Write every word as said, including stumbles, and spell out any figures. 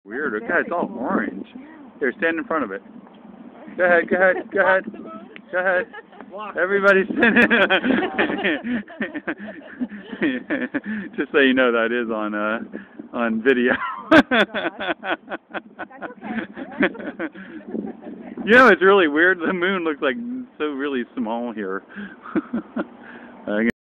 Weird. Look at it, it's all orange. Here, stand in front of it. Go ahead, go ahead, go ahead. Go ahead. Everybody stand in. Just so you know, that is on uh on video. You know, it's really weird. The moon looks like so really small here.